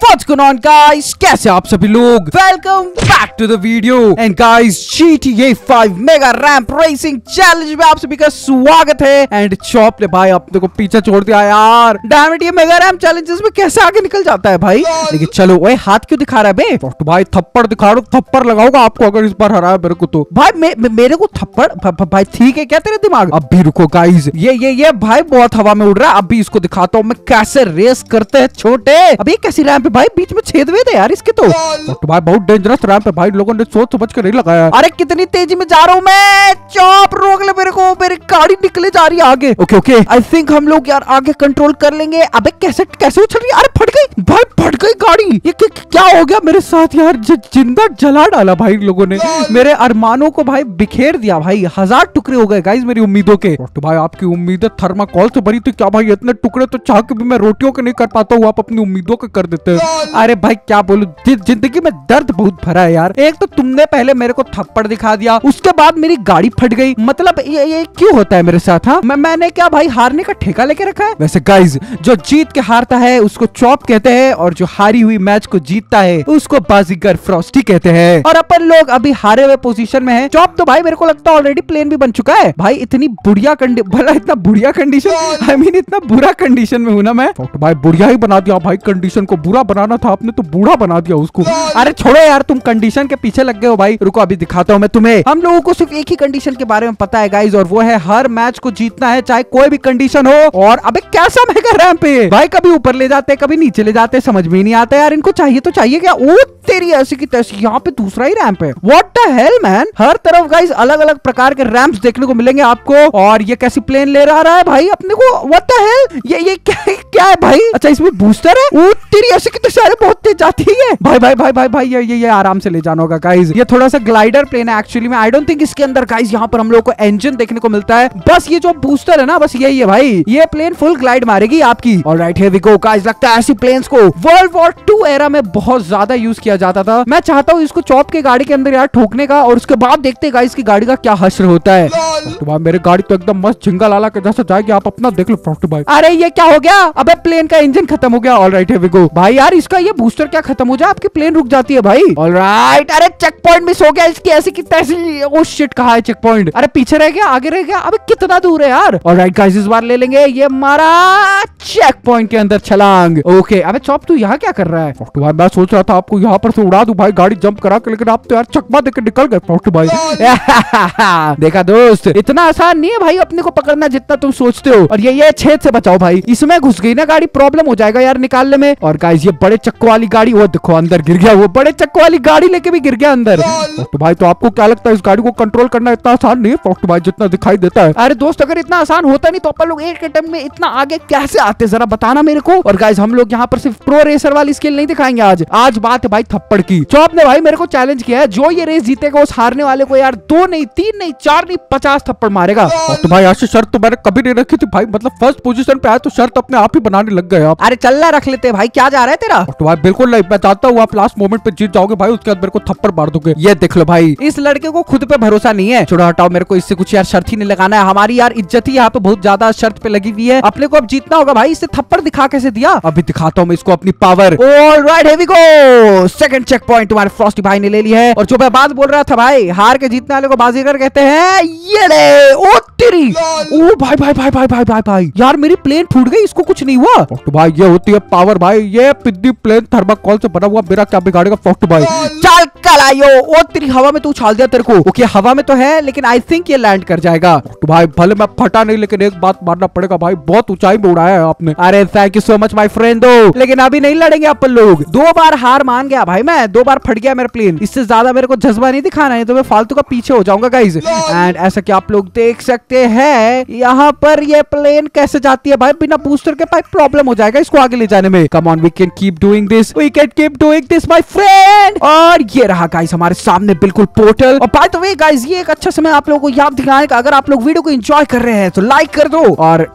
What's going on guys? कैसे आप सभी लोग? Welcome back to the video and guys GTA 5 mega ramp racing challenge में आप सभी का स्वागत है। एंड चॉप ने भाई अपने को पीछे छोड़ दिया यार। डैम इट, ये मेगा रैंप चैलेंजेस में कैसे आगे निकल जाता है भाई। लेकिन चलो, ओए हाथ क्यों दिखा रहा है बे? तो भाई थप्पड़ दिखा रहा हूँ, थप्पड़ लगाऊंगा आपको अगर इस बार हराया मेरे को तो। भाई मेरे को थप्पड़ भाई ठीक है क्या तेरे दिमाग? अब भी रुको गाइज, ये भाई बहुत हवा में उड़ रहा है। अभी इसको दिखाता हूँ मैं कैसे रेस करते हैं छोटे। अभी कैसी रैंप है भाई, बीच में छेद हुए थे यार इसके तो भाई बहुत डेंजरस रैंप है भाई, लोगों ने सोच समझ कर नहीं लगाया। अरे कितनी तेजी में जा रहा हूँ मैं, चॉप रोक ले मेरे को, मेरी गाड़ी निकले जा रही है आगे। ओके आई थिंक हम लोग यार आगे कंट्रोल कर लेंगे। अबे कैसे उछल रही है? अरे फट गई भाई, फट गई गाड़ी। ये क्या हो गया मेरे साथ यार? जिंदा जला डाला भाई लोगों ने, मेरे अरमानों को भाई बिखेर दिया भाई। 1000 टुकड़े हो गए गाइस मेरी उम्मीदों के। तो भाई आपकी उम्मीदें थर्माकोल से भरी थी क्या भाई? इतने टुकड़े तो चाह के भी मैं रोटियों के नहीं कर पाता हूँ, आप अपनी उम्मीदों के कर देते हैं। अरे भाई क्या बोलूं, जिंदगी में दर्द बहुत भरा है यार। एक तो तुमने पहले मेरे को थप्पड़ दिखा दिया, उसके बाद मेरी गाड़ी फट गई। मतलब ये क्यों होता है मेरे साथ? हाँ मैंने क्या भाई हारने का ठेका लेके रखा है? वैसे गाइज जो जीत के हारता है उसको चॉप कहते हैं, और जो हारी हुई मैच को जीतता है उसको बाजीगर फ्रॉस्टी कहते हैं। और अपन लोग अभी हारे हुए पोजीशन में है। चॉप तो भाई मेरे को लगता है ऑलरेडी प्लेन भी बन चुका है भाई। इतनी बुढ़िया इतना बुढ़िया कंडीशन, आई मीन इतना बुरा कंडीशन में हूं ना मैं। तो भाई बुढ़िया ही बना दिया भाई, कंडीशन को बुरा बनाना था आपने तो बूढ़ा बना दिया उसको। अरे छोड़ो यार, तुम कंडीशन के पीछे लग गए हो भाई। रुको अभी दिखाता हूँ मैं तुम्हें। हम लोगों को सिर्फ एक ही कंडीशन के बारे में पता है गाइज, और वो है हर मैच को जीतना है चाहे कोई भी कंडीशन हो। और अबे कैसा मेगा रैंप है भाई, कभी ऊपर ले जाते कभी नीचे ले जाते, समझ में नहीं आता यार। इनको चाहिए तो चाहिए क्या? ओ तेरी ऐसी की तैसी, यहाँ पे दूसरा ही रैंप है। व्हाट द हेल मैन, हर तरफ गाइज अलग अलग प्रकार के रैंप्स देखने को मिलेंगे आपको। और ये कैसी प्लेन ले रहा है भाई अपने को? व्हाट द हेल, ये क्या है भाई? अच्छा इसमें बूस्टर है? ओ तेरी ऐसी की तैसी, अरे बहुत तेज जाती है भाई। ये आराम से ले जाना होगा गाइज। ये थोड़ा सा ग्लाइडर प्लेन है एक्चुअली में। आई डोंट थिंक इसके अंदर गाइज यहाँ पर हम लोग को इंजन देखने को मिलता है। बस ये जो बूस्टर है ना, बस यही है भाई। ये प्लेन फुल ग्लाइड मारेगी आपकी। Alright here we go guys. लगता है ऐसी प्लेन्स को वर्ल्ड वॉर 2 एरा में बहुत ज्यादा यूज किया जाता था। मैं चाहता हूँ इसको चॉप के गाड़ी के अंदर यार ठोकने का, और उसके बाद देखते गाइज की गाड़ी का क्या हश्र होता है। तो मेरी गाड़ी तो एकदम मस्त झिंगा लाला के जैसा जाएगी, आप अपना देख लो फ्रॉस्टी भाई। अरे ये क्या हो गया? अबे प्लेन का इंजन खत्म हो गया। ऑलराइट हियर वी गो भाई। यार इसका ये बूस्टर क्या खत्म हो जाए आपकी प्लेन रुक जाती है भाई। ऑलराइट, अरे चेक पॉइंट मिस हो गया इसकी ऐसी की तैसी। ओ शिट, कहाँ है चेक पॉइंट? अरे पीछे रह गया, आगे रह गया। अबे कितना दूर है यार? ऑलराइट गाइस, इस बार ले लेंगे ये हमारा चेक पॉइंट के अंदर छलांग। ओके अबे चॉप तू यहाँ क्या कर रहा है? तो भाई मैं सोच रहा था आपको यहाँ पर से उड़ा दूं भाई, गाड़ी जंप करा के, लेकिन आप तो यार चकमा देकर निकल गए फोर्ट भाई। देखा दोस्त, इतना आसान नहीं है भाई अपने को पकड़ना जितना तुम सोचते हो। और ये छेद से बचाओ भाई, इसमें घुस गई ना गाड़ी, प्रॉब्लम हो जाएगा यार निकालने में। और गाइस ये बड़े चक्कों वाली गाड़ी, वो देखो अंदर गिर गया, वो बड़े चक्कों वाली गाड़ी लेके भी गिर गया अंदर। तो भाई तो आपको क्या लगता है इस गाड़ी को कंट्रोल करना इतना आसान नहीं है फोर्ट भाई जितना दिखाई देता है? अरे दोस्त अगर इतना आसान होता नहीं तो अपन लोग एक अटेम्प्ट में इतना आगे कैसे आते, जरा बताना मेरे को। और गाइस हम लोग यहाँ पर सिर्फ प्रो रेसर वाली स्किल नहीं दिखाएंगे आज बात है भाई थप्पड़ की। चॉप ने भाई मेरे को चैलेंज किया है, जो ये रेस जीतेगा उस हारने वाले को यार 2 नहीं 3 नहीं 4 नहीं 50 थप्पड़ मारेगा। तो भाई ऐसी शर्त तो मैंने कभी नहीं रखी थी भाई, मतलब फर्स्ट पोजीशन पे आया तो शर्त अपने आप ही बनाने लग गए आप। अरे चलना रख लेते भाई, क्या जा रहा है तेरा? तो भाई बिल्कुल नहीं, मैं चाहता हूँ आप लास्ट मोमेंट पे जीत जाओगे भाई, उसके बाद मेरे को थप्पड़ मार दोगे। ये देख लो भाई, इस लड़के को खुद पे भरोसा नहीं है। छोड़ो हटाओ, मेरे को इससे कुछ यार शर्त ही नहीं लगाना है। हमारी यार इज्जत ही यहाँ पे बहुत ज्यादा शर्त पे लगी हुई है। अपने को अब जीतना होगा भाई। इससे थप्पड़ दिखा कैसे दिया? अभी दिखाता हूँ मैं इसको अपनी power. Alright here we go, second check point तुम्हारे फ्रॉस्टी भाई ने ले ली है। और जो मैं बात बोल रहा था भाई, हार के जीतने वाले को बाजीगर कहते हैं। ये ले, ओ तेरी, ओ भाई यार मेरी प्लेन फूट गई, इसको कुछ नहीं हुआ। तो भाई ये होती है पावर भाई, ये पिद्दी प्लेन थर्माकोल से बना हुआ, मेरा क्या बिगाड़ेगा फोर्ट भाई। चल कलायो, ओ तेरी हवा में तू उछाल दिया तेरे को। ओके हवा में तो है लेकिन आई थिंक ये लैंड कर जाएगा। तो भाई भले मैं फटा नहीं, लेकिन एक बात मानना पड़ेगा भाई, बहुत ऊंचाई में उड़ाया है आपने। अरे thank you so much my friend. लेकिन अभी नहीं लड़ेंगे अपन लोग। 2 बार हार मान गया भाई मैं, 2 बार फट गया मेरा प्लेन। इससे ज्यादा मेरे को जज्बा नहीं दिखाना है, तो मैं फालतू का पीछे हो जाऊंगा गाइस। एंड ऐसा कि आप लोग देख सकते हैं यहाँ पर ये प्लेन कैसे जाती है भाई, बिना बूस्टर के भाई प्रॉब्लम हो जाएगा इसको आगे ले जाने में। Come on, we can keep doing this my friend. और ये रहा गाइस हमारे सामने बिल्कुल पोर्टल। और बाय द वे गाइस, ये एक अच्छा समय आप लोगों को याद दिलाने का, अगर आप लोग वीडियो को एंजॉय कर रहे हैं तो लाइक कर दो। और क्यों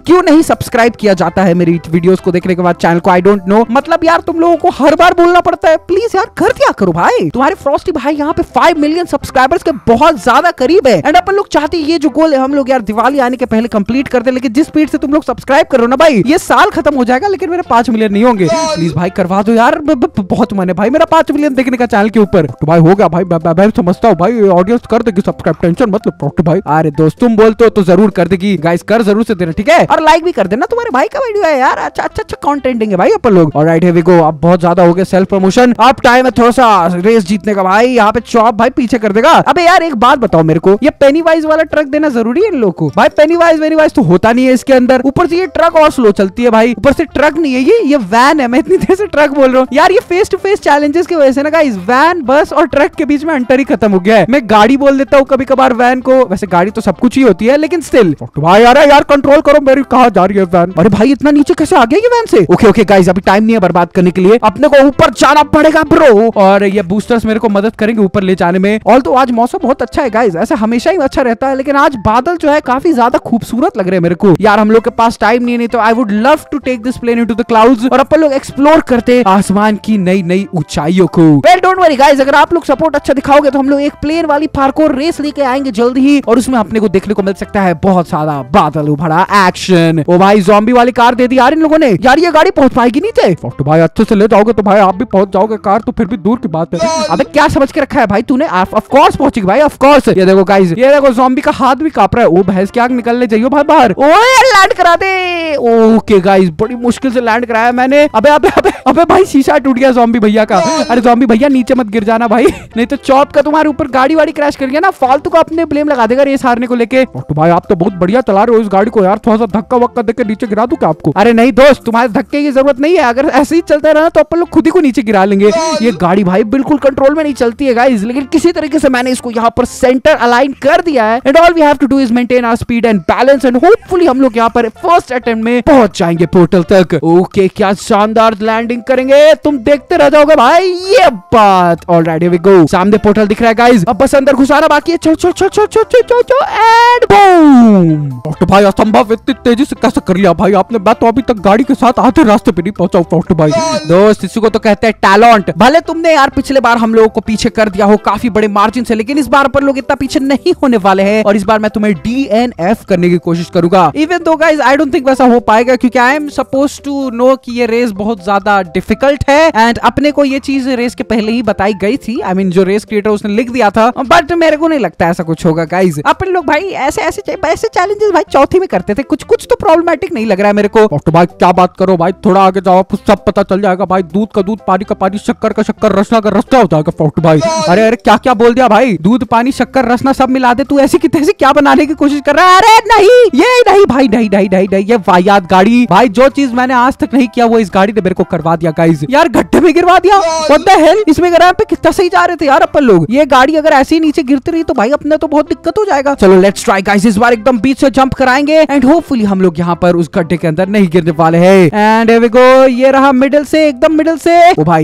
क्यों नहीं सब्सक्राइब किया जाता है मेरी वीडियोस को देखने के बाद चैनल को? आई डोंट नो, मतलब यार तुम लोगों को हर बार बोलना पड़ता है। प्लीज यार कर दिया करो भाई। तुम्हारे फ्रॉस्टी भाई यहाँ पे 5 मिलियन सब्सक्राइबर्स के बहुत ज्यादा करीब है। एंड अपन लोग चाहते हैं ये जो गोल है हम लोग यार दिवाली आने के पहले कंप्लीट कर दे, लेकिन जिस स्पीड से तुम लोग सब्सक्राइब करो ना भाई, ये साल खत्म हो जाएगा लेकिन मेरे 5 मिलियन नहीं होंगे। प्लीज भाई करवा दो यार, बहुत मन है भाई मेरा 5 मिलियन देखने का चैनल के ऊपर। तो भाई हो गया भाई, मैं समझता हूँ भाई ऑडियंस कर देगी सब्सक्राइब, टेंशन मत लो भाई। अरे दोस्त तुम बोलते हो तो जरूर कर देगी गाइस, कर जरूर से देना ठीक है, और लाइक भी कर देना, तुम्हारे भाई का वीडियो है यार, अच्छा कंटेंट है भाई अपन लोग। Alright here we go. अब बहुत ज्यादा हो गया सेल्फ प्रमोशन, अब टाइम है थोड़ा सा रेस जीतने का भाई। यहाँ पे चॉप भाई पीछे कर देगा। अबे यार एक बात बताओ मेरे को, ये पेनीवाइज वाला ट्रक देना जरूरी है इन लोगों को? भाई पेनीवाइज तो होता नहीं है इसके अंदर, ऊपर से ये ट्रक और स्लो चलती है भाई, ऊपर से ट्रक नहीं है ये वैन है। मैं इतनी देर से ट्रक बोल रहा हूँ यार, ये फेस टू फेस चैलेंजेस की वजह से ना गाइस वैन बस और ट्रक के बीच में अंतर ही खत्म हो गया है। मैं गाड़ी बोल देता हूँ कभी कभार वैन को, वैसे गाड़ी तो सब कुछ ही होती है लेकिन स्टिल। भाई यार कंट्रोल करो, मेरी कहाँ जा रही है वैन? अरे भाई इतना नीचे कैसे आ गया ये वैन से? ओके गाइस अभी टाइम नहीं है बर्बाद करने के लिए, अपने को ऊपर जाना पड़ेगा ब्रो, और ये बूस्टर्स मेरे को मदद करेंगे ऊपर ले जाने में। ऑल तो आज मौसम बहुत अच्छा है गाइस, ऐसा हमेशा ही अच्छा रहता है, लेकिन आज बादल जो है काफी ज्यादा खूबसूरत लग रहे हैं मेरे को यार। हम लोग के पास टाइम नहीं तो I would love to take this plane into the clouds और अपन लोग एक्सप्लोर करते आसमान की नई ऊंचाइयों को। वेल डोंट वरी गाइस, अगर आप लोग सपोर्ट अच्छा दिखाओगे तो हम लोग एक प्लेन वाली पार्कोर रेस लेके आएंगे जल्द ही, और उसमें अपने को देखने को मिल सकता है बहुत सारा बादल उभरा एक्शन। ओ भाई ज़ॉम्बी वाली कार दे दी यार इन लोगों ने। यार ये गाड़ी पहुंच पाएगी नीचे? तो भाई अच्छे से ले जाओगे तो भाई आप भी पहुंच जाओगे, कार तो फिर भी दूर की बात है। अबे क्या समझ के रखा है भाई तूने? ऑफ कोर्स पहुंचेगी भाई, ऑफ कोर्स। ये देखो गाइस, ये देखो ज़ॉम्बी का हाथ भी कांप रहा है। ओ भैंस की आग निकलने जाइयो भाई बाहर। ओए लैंड करा दे। ओके गाइस बड़ी मुश्किल से लैंड कराया मैंने। अबे भाई शीशा टूट गया ज़ॉम्बी भैया का। अरे ज़ॉम्बी भैया नीचे मत गिर जाना भाई, नहीं तो चॉप का तुम्हारे ऊपर गाड़ी वाड़ी क्रैश कर गया ना, फालतू को अपने ब्लेम लगा देगा रेस हारने को लेके। तो भाई आप तो बहुत बढ़िया चला रहे हो इस गाड़ी को यार, थोड़ा सा धक्का वक्का देके नीचे गिरा दूं क्या आपको? अरे नहीं दोस्त तुम्हारे धक्के की जरूरत नहीं है, अगर ऐसे ही चलते रहा तो अपन लोग खुद ही को नीचे गिरा लेंगे। ये गाड़ी भाई बिल्कुल कंट्रोल में नहीं चलती है गाइस, लेकिन किसी तरीके से मैंने इसको यहाँ पर सेंटर अलाइन कर दिया है। And all we have to do is maintain our speed and balance, and hopefully हम लोग यहाँ पर फर्स्ट अटेम्प्ट में पहुंच जाएंगे पोर्टल तक। ओके क्या शानदार लैंडिंग करेंगे, तुम देखते रह जाओगे भाई ये बात। ऑलराइट हियर वी गो, सामने पोर्टल दिख रहा है गाइस, अब बस अंदर घुसाना बाकी है। चल एंड बूम। तो भाई असंभव इतनी तेजी से कैसे कर लिया भाई आपने? मैं तो अभी तक गाड़ी के साथ आधे रास्ते पे नहीं पहुंचा हूं भाई। दोस्त इसी को तो कहते हैं टैलेंट। भले तुमने यार पिछले बार हम लोगों को पीछे कर दिया हो काफी बड़े मार्जिन से, लेकिन इस बार पर लोग इतना पीछे नहीं होने वाले हैं, और इस बार मैं तुम्हें DNF करने की कोशिश करूंगा। Even though guys I don't think वैसा हो पाएगा, क्योंकि I am suppose to know कि ये रेस बहुत ज्यादा डिफिकल्ट है, एंड अपने को ये चीज रेस के पहले ही बताई गई थी। आई मीन जो रेस क्रिएटर उसने लिख दिया था, बट मेरे को नहीं लगता ऐसा कुछ होगा गाइस। अपन लोग भाई ऐसे चैलेंजेस भाई चौथी में करते थे, कुछ तो प्रॉब्लमैटिक नहीं लग रहा है मेरे को। तो भाई क्या बात करो भाई, थोड़ा आगे जाओ आपको सब पता चल जाएगा भाई। दूध का दूध, पानी का पानी, शक्कर का शक्कर, रसना का रसना हो जाएगा फोर्ट भाई। अरे क्या बोल दिया भाई? दूध पानी शक्कर रसना सब मिला दे, तू ऐसी की तैसी क्या बनाने की कोशिश कर रहा है? अरे नहीं ये नहीं भाई, नहीं ये वाहियात गाड़ी भाई, जो चीज मैंने आज तक नहीं किया वो इस गाड़ी ने मेरे को करवा दिया गाइस। यार गड्ढे में गिरवा दिया, व्हाट द हेल? इसमें गिरा पे कितना सही जा रहे थे यार अपन लोग। ये गाड़ी अगर ऐसे ही नीचे गिरती रही तो भाई अपने तो बहुत दिक्कत हो जाएगा। चलो लेट्स ट्राई गाइस, इस बार एकदम बीच से जंप कराएंगे, एंड होपफुली हम लोग यहाँ पर उस गड्ढे के अंदर नहीं गिरने वाले हैं। एंड हियर वी गो, ये रहा मिडिल से, एकदम मिडिल से।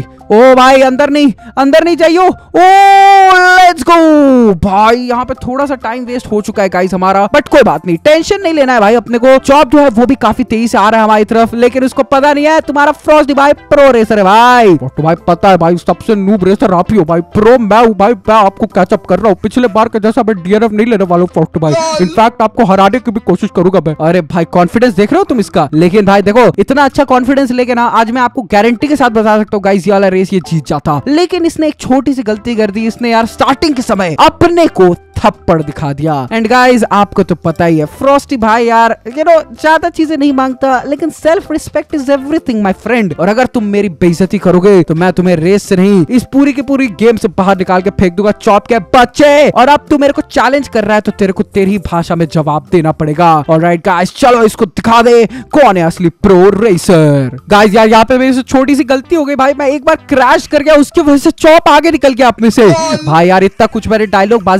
ओ भाई अंदर नहीं जाइयो। ओ लेट्स गो भाई, यहाँ पे थोड़ा सा टाइम वेस्ट हो चुका है गाइस हमारा, बट कोई बात नहीं, टेंशन नहीं लेना है भाई अपने को। चॉप जो है वो भी काफी तेजी से आ रहा है हमारी तरफ, लेकिन उसको पता नहीं है तुम्हारा फ्रॉस्टी भाई प्रो रेसर है भाई। तो भाई पता है भाई सबसे नूब रेसर आप ही हो भाई, प्रो मैं हूँ भाई, मैं आपको कैचअप कर रहा हूँ। पिछले बार का जैसा मैं DNF नहीं लेने वाला हूँ फ्रॉस्टी भाई, इनफैक्ट आपको हराने की भी कोशिश करूंगा मैं। अरे भाई कॉन्फिडेंस देख रहे हो तुम इसका? लेकिन भाई देखो इतना अच्छा कॉन्फिडेंस लेके ना आज मैं आपको गारंटी के साथ बता सकता हूँ गाइस ये वाला रेस ये जीत जाता। लेकिन इसने एक छोटी सी गलती कर दी, इसने यार स्टार्टिंग के समय अपने को थप्पड़ दिखा दिया। एंड गाइस आपको तो पता ही है फ्रॉस्टी भाई यार ज्यादा चीजें नहीं मांगता, लेकिन self respect is everything my friend. और अगर तुम मेरी बेइज्जती करोगे तो मैं तुम्हें रेस से नहीं इस पूरी की पूरी गेम से बाहर निकाल के फेंक दूंगा चॉप के बच्चे। और अब तू मेरे को चैलेंज कर रहा है तो तेरे को तेरी ही भाषा में जवाब देना पड़ेगा। ऑलराइट गाइस चलो इसको दिखा दे कौन है असली प्रो रेसर। गाइस यार यहाँ पे मेरी से छोटी सी गलती हो गई भाई, मैं एक बार क्रैश कर गया, उसकी वजह से चॉप आगे निकल गया अपने से। भाई यार इतना कुछ मैंने डायलॉग बाजी किया,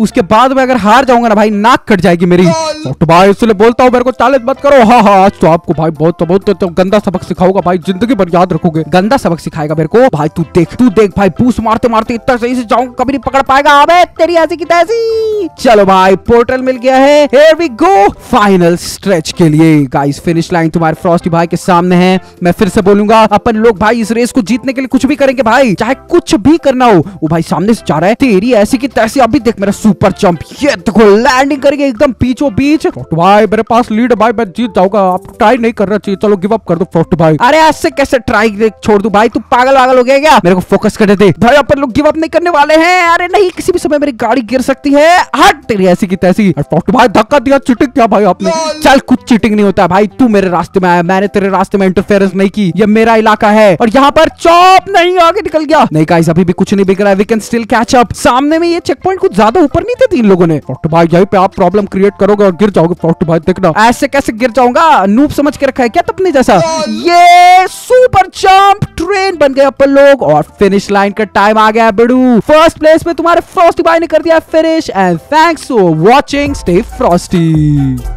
उसके बाद मैं अगर हार जाऊंगा ना भाई नाक कट जाएगी मेरी। तो भाई इसलिए बोलता हूँ मेरे को चैलेंज मत करो। हाँ हाँ आज तो आपको भाई बहुत गंदा सबक सिखाऊंगा भाई, जिंदगी भर याद रखोगे। गंदा सबक सिखाएगा मेरे को भाई। तू देख भाई बूस्ट मारते मारते इतना सही से जाऊंगा, कभी नहीं पकड़ पाएगा। अबे तेरी ऐसी की तैसी। चलो भाई पोर्टल मिल गया है। Here we go final stretch के लिए। गाइस फिनिश लाइन तुम्हारे फ्रॉस्टी भाई के सामने है। मैं फिर से बोलूंगा अपन लोग भाई इस रेस को जीतने के लिए कुछ भी करेंगे भाई, चाहे कुछ भी करना हो। वो भाई सामने से जा रहा है, तेरी ऐसी की तैसी। अभी देख मेरा सुपर जंप, ये देखो लैंडिंग करेंगे एकदम बीचों बीच। भाई मेरे पास लीड है भाई, मैं जीत जाऊंगा। आप ट्राई नहीं करना चाहिए, चलो गिव अप कर दो फ्रॉस्ट भाई। अरे ऐसे कैसे ट्राई छोड़ दूं भाई, तू पागल वागल हो गया क्या? मेरे को फोकस करने दे भाई, अपन लोग गिव अप नहीं करने वाले हैं। अरे नहीं किसी भी समय मेरी गाड़ी गिर सकती है। हट तेरी ऐसी की तैसी। फ्रॉस्ट भाई धक्का दिया, चीटिंग किया भाई आपने। चल कुछ चीटिंग नहीं होता भाई, तू मेरे रास्ते में आया, मैंने तेरे रास्ते में इंटरफेरेंस नहीं की। ये मेरा इलाका है और यहाँ पर चॉप नहीं आगे निकल गया। नहीं गाइस अभी भी कुछ नहीं बिक रहा है, we can still catch up. सामने में ये चेक पॉइंट कुछ ज्यादा ऊपर नहीं थे 3 लोगों ने। फ्रॉस्ट भाई यहीं पे आप प्रॉब्लम क्रिएट करोगे और गिर जाओगे। फ्रॉस्ट भाई देखना ऐसे कैसे गिर जाऊंगा, नूब समझ के रखा है क्या तपने जैसा। ये सुपर जंप ट्रेन बन गए अपन लोग और फिनिश लाइन का टाइम आ गया बेडू। फर्स्ट प्लेस में तुम्हारे फ्रॉस्टी भाई ने कर दिया finish. And thanks for watching, stay Frosty.